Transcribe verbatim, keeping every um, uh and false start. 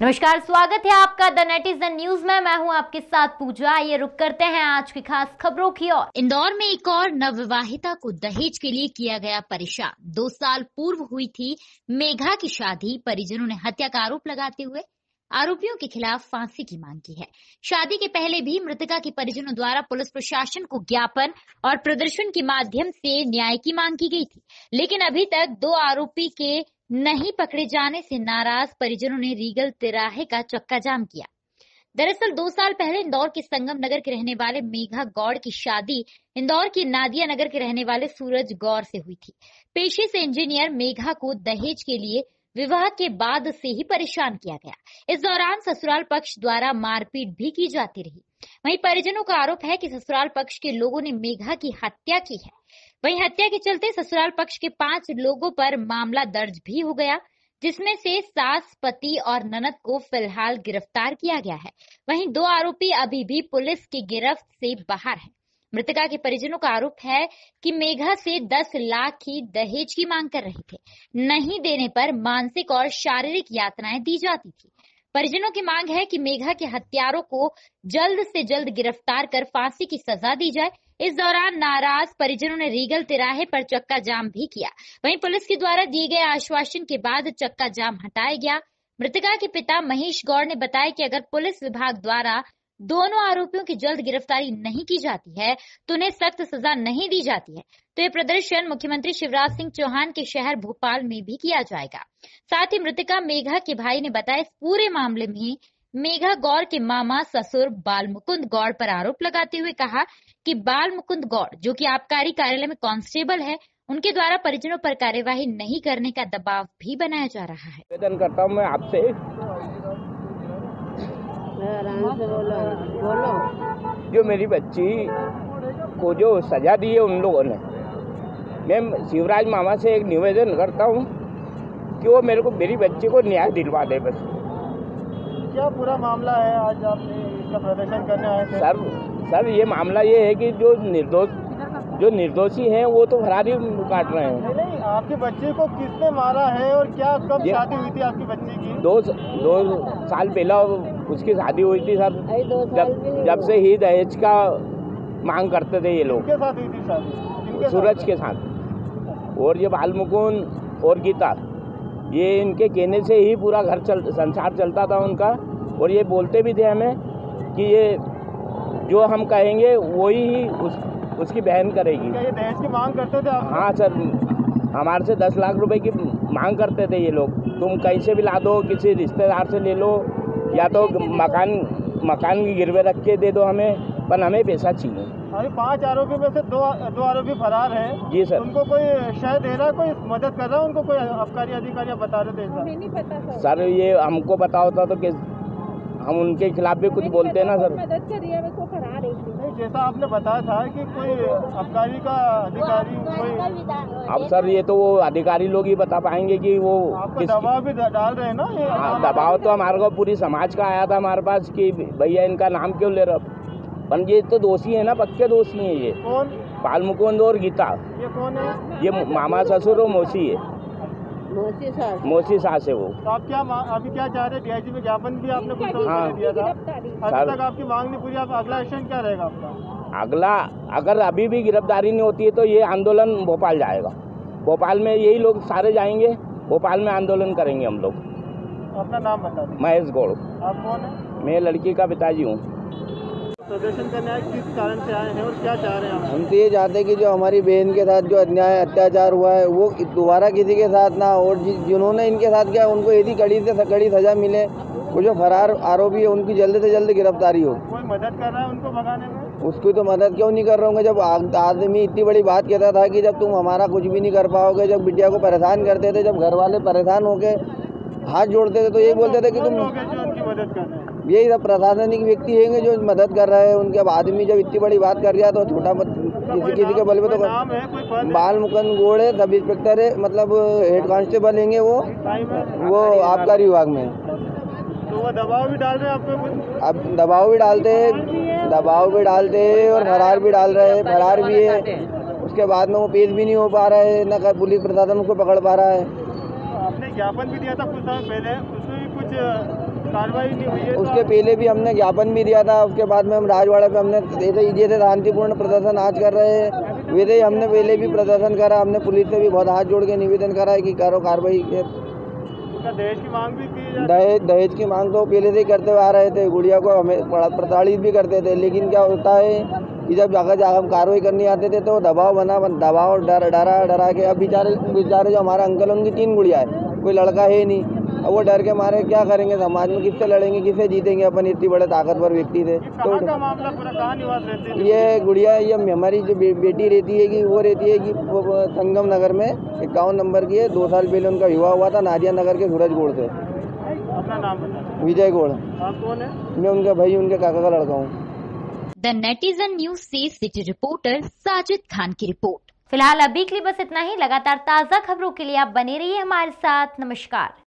नमस्कार, स्वागत है आपका द नेटिजन न्यूज में। मैं हूं आपके साथ पूजा। ये रुक करते हैं आज की खास खबरों की ओर। इंदौर में एक और नवविवाहिता को दहेज के लिए किया गया परेशान। दो साल पूर्व हुई थी मेघा की शादी। परिजनों ने हत्या का आरोप लगाते हुए आरोपियों के खिलाफ फांसी की मांग की है। शादी के पहले भी मृतका के परिजनों द्वारा पुलिस प्रशासन को ज्ञापन और प्रदर्शन के माध्यम से न्याय की मांग की गई थी, लेकिन अभी तक दो आरोपी के नहीं पकड़े जाने से नाराज परिजनों ने रीगल तिराहे का चक्का जाम किया। दरअसल दो साल पहले इंदौर के संगम नगर के रहने वाले मेघा गौड़ की शादी इंदौर के नादिया नगर के रहने वाले सूरज गौर से हुई थी। पेशे से इंजीनियर मेघा को दहेज के लिए विवाह के बाद से ही परेशान किया गया। इस दौरान ससुराल पक्ष द्वारा मारपीट भी की जाती रही। वहीं परिजनों का आरोप है कि ससुराल पक्ष के लोगों ने मेघा की हत्या की है। वहीं हत्या के चलते ससुराल पक्ष के पांच लोगों पर मामला दर्ज भी हो गया, जिसमें से सास, पति और ननद को फिलहाल गिरफ्तार किया गया है। वहीं दो आरोपी अभी भी पुलिस की गिरफ्त से बाहर हैं। मृतका के परिजनों का आरोप है कि मेघा से दस लाख की दहेज की मांग कर रहे थे। नहीं देने पर मानसिक और शारीरिक यातनाएं दी जाती थी। परिजनों की मांग है कि मेघा के हत्यारों को जल्द से जल्द गिरफ्तार कर फांसी की सजा दी जाए। इस दौरान नाराज परिजनों ने रीगल तिराहे पर चक्का जाम भी किया। वहीं पुलिस के द्वारा दिए गए आश्वासन के बाद चक्का जाम हटाया गया। मृतका के पिता महेश गौड़ ने बताया कि अगर पुलिस विभाग द्वारा दोनों आरोपियों की जल्द गिरफ्तारी नहीं की जाती है तो उन्हें सख्त सजा नहीं दी जाती है तो ये प्रदर्शन मुख्यमंत्री शिवराज सिंह चौहान के शहर भोपाल में भी किया जाएगा। साथ ही मृतका मेघा के भाई ने बताया इस पूरे मामले में मेघा गौड़ के मामा ससुर बाल मुकुंद गौड़ पर आरोप लगाते हुए कहा कि बाल मुकुंद गौड़, जो कि आबकारी कार्यालय में कांस्टेबल है, उनके द्वारा परिजनों पर कार्यवाही नहीं करने का दबाव भी बनाया जा रहा है। निवेदन करता हूँ मैं आपसे, बोलो बोलो जो मेरी बच्ची को जो सजा दी है उन लोगों ने, मैं शिवराज मामा से एक निवेदन करता हूँ कि वो मेरे को मेरी बच्ची को न्याय दिलवा दे। बस क्या पूरा मामला है? आज आपने इसका प्रदर्शन करने आए थे? सर सर ये मामला ये है कि जो निर्दोष जो निर्दोषी हैं वो तो फरारी काट रहे हैं। नहीं नहीं, आपके बच्चे को किसने मारा है और क्या कब शादी हुई थी आपकी बच्ची की? दो दो साल पहला उसकी शादी हुई थी सर। जब जब से ही दहेज का मांग करते थे ये लोग। किसके साथ हुई थी शादी? सूरज के साथ। और ये बाल मुकुंद और गीता, ये इनके कहने से ही पूरा घर चल संसार चलता था उनका। और ये बोलते भी थे हमें कि ये जो हम कहेंगे वही ही उस, उसकी बहन करेगी। क्या ये दहेज की मांग करते थे आप? हाँ सर, हमारे से दस लाख रुपए की मांग करते थे ये लोग। तुम कहीं से भी ला दो, किसी रिश्तेदार से ले लो, या तो मकान मकान की गिरवे रख के दे दो हमें, पर हमें पैसा चाहिए। अरे पांच आरोपी में से दो दो आरोपी फरार हैं। जी सर। उनको कोई शय दे रहा है, कोई मदद कर रहा है उनको? कोई आबकारी अधिकारी बता रहे थे? हमें नहीं पता सर। ये हमको पता होता तो कि हम उनके खिलाफ भी कुछ बोलते हैं ना सर। मदद कर रही है, वो फरार है। नहीं, जैसा आपने बताया था कि कोई आबकारी का अधिकारी कोई। अब सर ये तो वो अधिकारी लोग ही बता पाएंगे कि वो आपको दबाव भी डाल रहे हैं ना ये? हाँ, दबाव तो हमारे को पूरी समाज का आया था हमारे पास कि भैया इनका नाम क्यों ले रहे हो। पर ये तो दोषी है ना, पक्के दोषी हैं ये। कौन? बाल मुकुंद और गीता। ये कौन है? ये मामा ससुर और मौसी है। मौसी सास। मौसी सास है वो। तो आप क्या अभी क्या चाह रहे हैं? डीआईजी में ज्ञापन भी आपने कुछ हाँ। दिया था, अभी तक आपकी मांग नहीं पूरी। आप अगला एक्शन क्या रहेगा आपका? अगला अगर अभी भी गिरफ्तारी नहीं होती है तो ये आंदोलन भोपाल जाएगा। भोपाल में यही लोग सारे जाएंगे, भोपाल में आंदोलन करेंगे हम लोग। अपना नाम बता दीजिए। महेश गौड़। आप कौन है? मैं लड़की का पिताजी हूँ। प्रदर्शन करने आए, किस कारण से आए हैं और क्या चाह रहे हैं आप? हम तो ये चाहते हैं कि जो हमारी बहन के साथ जो अन्याय अत्याचार हुआ है वो दोबारा किसी के साथ ना, और जिन्होंने इनके साथ किया उनको यदि कड़ी से कड़ी सजा मिले। वो जो फरार आरोपी है उनकी जल्द से जल्द गिरफ्तारी हो। कोई मदद कर रहा है उनको भगाने में? उसकी तो मदद क्यों नहीं कर रहे होंगे? जब आदमी इतनी बड़ी बात कहता था कि जब तुम हमारा कुछ भी नहीं कर पाओगे, जब बिटिया को परेशान करते थे, जब घर वाले परेशान होके हाथ जोड़ते थे तो ये बोलते थे कि तुम उनकी मदद कर रहे हैं। यही सब प्रशासनिक व्यक्ति हैं जो मदद कर रहे हैं उनके। अब आदमी जब इतनी बड़ी बात कर रहा तो छोटा किसी किसी के बल पे तो कर। बाल मुकुंद गौड़ है, सब इंस्पेक्टर है, मतलब हेड कांस्टेबल हैं वो वो आबकारी विभाग में। तो वो दबाव भी डाल रहे हैं आपको कुछ? अब दबाव भी डालते हैं दबाव भी डालते हैं और फरार भी डाल रहे हैं, फरार भी है। उसके बाद में वो पेश भी नहीं हो पा रहा है, न पुलिस प्रशासन उसको पकड़ पा रहा है। आपने ज्ञापन भी दिया था कुछ समय पहले, उसमें भी कुछ कार्रवाई नहीं हुई है। उसके पहले भी हमने ज्ञापन भी दिया था, उसके बाद में हम राजवाड़ा पे हमने जैसे जैसे शांतिपूर्ण प्रदर्शन आज कर रहे हैं वैसे ही हमने पहले भी प्रदर्शन करा। हमने पुलिस से भी बहुत हाथ जोड़ के निवेदन करा है कि करो कार्रवाई। दहेज की मांग भी की दहेज दहेज की मांग तो पहले से ही करते हुए आ रहे थे। गुड़िया को हमें प्रताड़ित भी करते थे, लेकिन क्या होता है कि जब अगर जब हम कार्रवाई करने आते थे तो दबाव बना दबाव डर डरा डरा के। अब बेचारे बेचारे जो हमारा अंकल उनकी तीन गुड़िया है, कोई लड़का है नहीं। अब वो डर के मारे क्या करेंगे, समाज में किससे लड़ेंगे, किससे जीतेंगे अपन इतनी बड़े ताकतवर व्यक्ति थे। तो का मामला पूरा कहाँ निवास रहती है? ये गुड़िया ये हमारी जो बे, बेटी रहती है कि वो रहती है कि संगम नगर में इक्यावन नंबर की है। दो साल पहले उनका विवाह हुआ था नादिया नगर के सूरज गोड़ से। अपना नाम बता। विजय गोड़। आप कौन है? मैं उनका भाई उनके काका का लड़का हूँ। द नेटिजन न्यूज से सिटी रिपोर्टर साजिद खान की रिपोर्ट। फिलहाल अभी के लिए बस इतना ही। लगातार ताज़ा खबरों के लिए आप बने रहिए हमारे साथ। नमस्कार।